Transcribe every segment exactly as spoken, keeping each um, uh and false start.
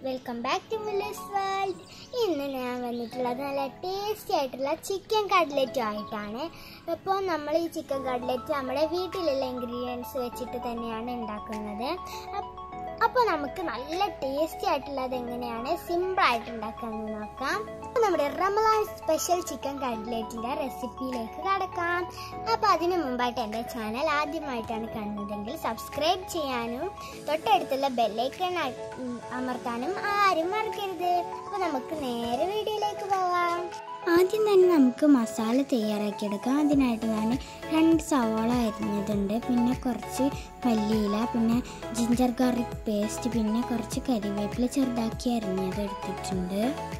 Welcome back to Miller's world. ഇന്ന് ഞാൻ വന്നിട്ടുള്ളത് നല്ല ടേസ്റ്റി ആയിട്ടുള്ള ചിക്കൻ കട്ട്ലറ്റ് ആയിട്ടാണ്. അപ്പോൾ നമ്മൾ ഈ ചിക്കൻ കട്ട്ലറ്റ് നമ്മുടെ വീട്ടിലുള്ള ഇൻഗ്രീഡിയൻസ് വെച്ചിട്ട് തന്നെയാണ് ഉണ്ടാക്കുന്നത്. അപ്പോൾ നമുക്ക് നല്ല ടേസ്റ്റി ആയിട്ടുള്ളത് എങ്ങനെയാണ് സിമ്പിളായിട്ട് ഉണ്ടാക്കാമെന്ന് നോക്കാം. അപ്പോൾ നമ്മുടെ റമദാൻ സ്പെഷ്യൽ ചിക്കൻ കട്ട്ലറ്റിൻ്റെ റെസിപ്പിയിലേക്ക് കടക്കാം. അപ്പോൾ അതിന് മുമ്പായിട്ട് എൻ്റെ ചാനൽ ആദ്യമായിട്ടാണ് കാണുന്നതെങ്കിൽ സബ്സ്ക്രൈബ് ചെയ്യാനും തൊട്ടടുത്തുള്ള ബെല്ലൈക്കൺ അമർത്താനും ആരും മറക്കരുത്. അപ്പോൾ നമുക്ക് നേരെ വീഡിയോയിലേക്ക് പോകാം. ആദ്യം തന്നെ നമുക്ക് മസാല തയ്യാറാക്കിയെടുക്കാം. അതിനായിട്ട് ഞാൻ രണ്ട് സവാള അരിഞ്ഞതുണ്ട്, പിന്നെ കുറച്ച് മല്ലിയില, പിന്നെ ജിഞ്ചർ ഗാർലിക് പേസ്റ്റ്, പിന്നെ കുറച്ച് കരിവേപ്പില ചെറുതാക്കി അരിഞ്ഞത് എടുത്തിട്ടുണ്ട്.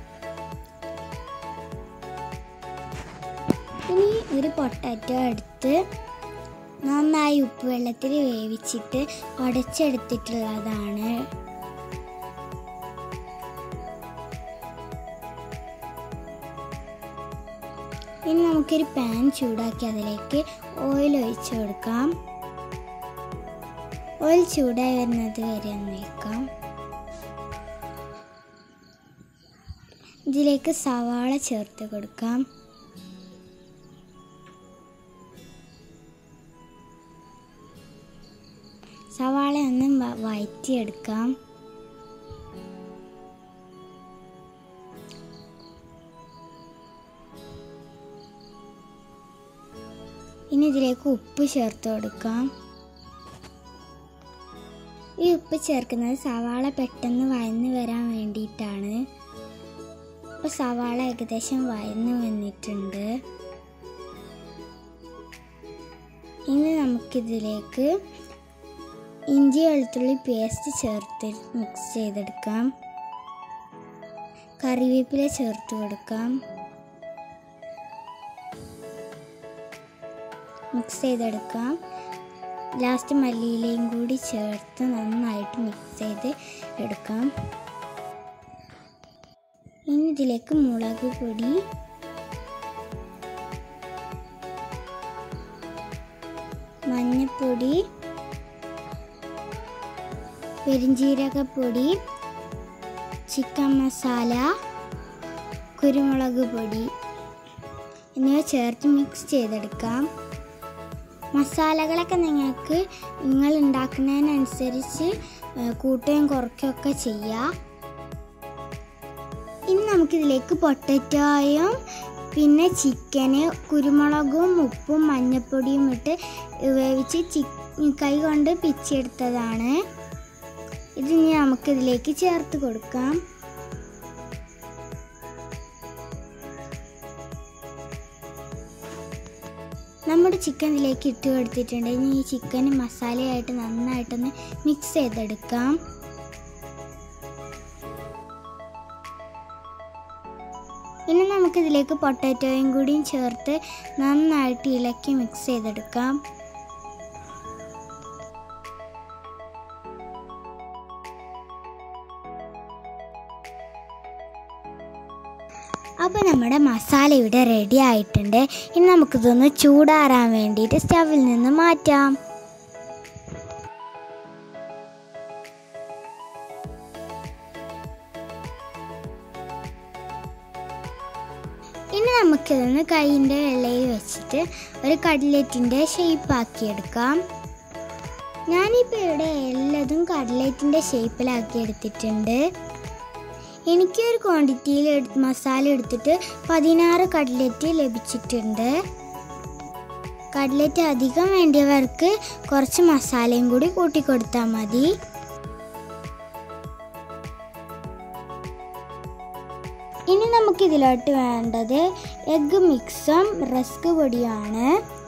ഇനി ഒരു പൊട്ടാറ്റോ എടുത്ത് നന്നായി ഉപ്പ് വെള്ളത്തിൽ വേവിച്ചിട്ട് ഉടച്ചെടുത്തിട്ടുള്ളതാണ്. ഇനി നമുക്കൊരു പാൻ ചൂടാക്കി അതിലേക്ക് ഓയിൽ ഒഴിച്ചു കൊടുക്കാം. ഓയിൽ ചൂടായി വരുന്നത് വരെ ഒന്ന് വയ്ക്കാം. ഇതിലേക്ക് സവാള ചേർത്ത് കൊടുക്കാം. സവാള ഒന്ന് വഴറ്റിയെടുക്കാം. ഇനി ഇതിലേക്ക് ഉപ്പ് ചേർത്ത് കൊടുക്കാം. ഈ ഉപ്പ് ചേർക്കുന്നത് സവാള പെട്ടെന്ന് വഴന്ന് വരാൻ വേണ്ടിയിട്ടാണ്. അപ്പോൾ സവാള ഏകദേശം വഴന്ന് വന്നിട്ടുണ്ട്. ഇനി നമുക്കിതിലേക്ക് ഇഞ്ചി വെളുത്തുള്ളി പേസ്റ്റ് ചേർത്ത് മിക്സ് ചെയ്തെടുക്കാം. കറിവേപ്പില ചേർത്ത് കൊടുക്കാം. മിക്സ് ചെയ്തെടുക്കാം. ലാസ്റ്റ് മല്ലിയിലയും കൂടി ചേർത്ത് നന്നായിട്ട് മിക്സ് ചെയ്ത് എടുക്കാം. ഇനി ഇതിലേക്ക് മുളക് പൊടി, മഞ്ഞൾപ്പൊടി, പെരിഞ്ജീരകപ്പൊടി, ചിക്കൻ മസാല, കുരുമുളക് പൊടി എന്നിവ ചേർത്ത് മിക്സ് ചെയ്തെടുക്കാം. മസാലകളൊക്കെ നിങ്ങൾക്ക് നിങ്ങൾ ഉണ്ടാക്കുന്നതിനനുസരിച്ച് കൂട്ടുകയും കുറയ്ക്കുകയൊക്കെ ചെയ്യാം. ഇനി നമുക്കിതിലേക്ക് പൊട്ടറ്റോയും പിന്നെ ചിക്കന് കുരുമുളകും ഉപ്പും മഞ്ഞൾപ്പൊടിയും ഇട്ട് വേവിച്ച് ചി കൈ കൊണ്ട് പിച്ചെടുത്തതാണ്. ഇതിനി നമുക്കിതിലേക്ക് ചേർത്ത് കൊടുക്കാം. നമ്മുടെ ചിക്കൻ ഇതിലേക്ക് ഇട്ട് കൊടുത്തിട്ടുണ്ട്. ഇനി ഈ ചിക്കൻ മസാലയായിട്ട് നന്നായിട്ടൊന്ന് മിക്സ് ചെയ്തെടുക്കാം. ഇനി നമുക്കിതിലേക്ക് പൊട്ടാറ്റോയും കൂടിയും ചേർത്ത് നന്നായിട്ട് ഇളക്കി മിക്സ് ചെയ്തെടുക്കാം. അപ്പോൾ നമ്മുടെ മസാല ഇവിടെ റെഡി ആയിട്ടുണ്ട്. ഇനി നമുക്കിതൊന്ന് ചൂടാറാൻ വേണ്ടിയിട്ട് സ്റ്റവിൽ നിന്ന് മാറ്റാം. ഇനി നമുക്കിതൊന്ന് കൈയിൻ്റെ വെള്ളയിൽ വെച്ചിട്ട് ഒരു കട്ട്ലറ്റിൻ്റെ ഷേപ്പാക്കിയെടുക്കാം. ഞാനിപ്പോൾ ഇവിടെ എല്ലാതും കട്ട്ലറ്റിൻ്റെ ഷേപ്പിലാക്കി എടുത്തിട്ടുണ്ട്. എനിക്കൊരു ക്വാണ്ടിറ്റിയിൽ മസാല എടുത്തിട്ട് പതിനാറ് കട്ട്ലറ്റ് ലഭിച്ചിട്ടുണ്ട്. കട്ട്ലറ്റ് അധികം വേണ്ടിയവർക്ക് കുറച്ച് മസാലയും കൂടി കൂട്ടിക്കൊടുത്താൽ മതി. ഇനി നമുക്കിതിലോട്ട് വേണ്ടത് എഗ്ഗ് മിക്സും റസ്ക് പൊടിയാണ്.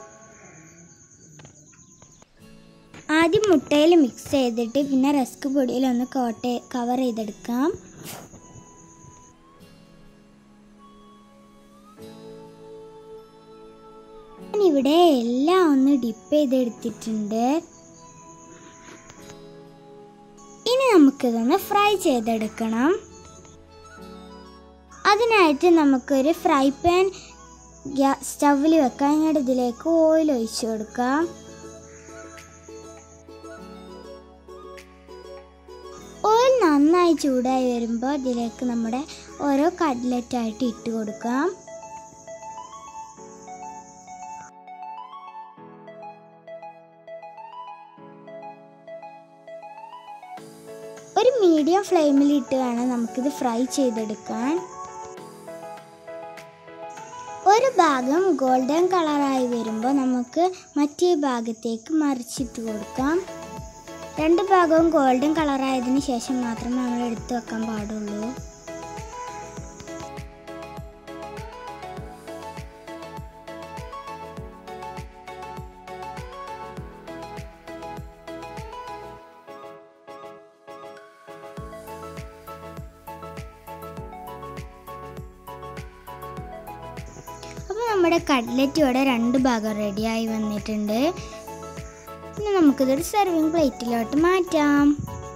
ആദ്യം മുട്ടയിൽ മിക്സ് ചെയ്തിട്ട് പിന്നെ റസ്ക് പൊടിയിൽ ഒന്ന് കോട്ട് കവർ ചെയ്തെടുക്കാം. ഇവിടെ എല്ലാം ഒന്ന് ഡിപ്പ് ചെയ്തെടുത്തിട്ടുണ്ട്. ഇനി നമുക്കിതൊന്ന് ഫ്രൈ ചെയ്തെടുക്കണം. അതിനായിട്ട് നമുക്കൊരു ഫ്രൈ പാൻ സ്റ്റവിൽ വെക്കാം. ഇങ്ങോട്ട് ഇതിലേക്ക് ഓയിൽ ഒഴിച്ചു കൊടുക്കാം. ഓയിൽ നന്നായി നന്നായി ചൂടായി വരുമ്പോൾ ഇതിലേക്ക് നമ്മുടെ ഓരോ കട്ട്ലറ്റായിട്ട് ഇട്ട് കൊടുക്കാം. ഒരു മീഡിയം ഫ്ലെയിമിൽ ഇട്ട് വേണം നമുക്കിത് ഫ്രൈ ചെയ്തെടുക്കാൻ. ഒരു ഭാഗം ഗോൾഡൻ കളറായി വരുമ്പോൾ നമുക്ക് മറ്റേ ഭാഗത്തേക്ക് മറിച്ചിട്ട് കൊടുക്കാം. രണ്ട് ഭാഗവും ഗോൾഡൻ കളറായതിനു ശേഷം മാത്രമേ നമ്മൾ എടുത്തു വെക്കാൻ പാടുള്ളൂ. അപ്പോൾ നമ്മുടെ കട്ട്ലറ്റ് ഇവിടെ രണ്ട് ഭാഗം റെഡിയായി വന്നിട്ടുണ്ട്. ഇനി നമുക്കിതൊരു സെർവിങ് പ്ലേറ്റിലോട്ട് മാറ്റാം.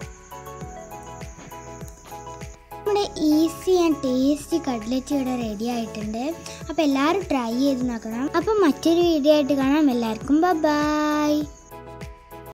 നമ്മുടെ ഈസി ആൻഡ് ടേസ്റ്റി കട്ട്ലറ്റ് ഇവിടെ റെഡി ആയിട്ടുണ്ട്. അപ്പോൾ എല്ലാവരും ട്രൈ ചെയ്ത് നോക്കണം. അപ്പോൾ മറ്റൊരു വീഡിയോ ആയിട്ട് കാണാം. എല്ലാവർക്കും ബൈ.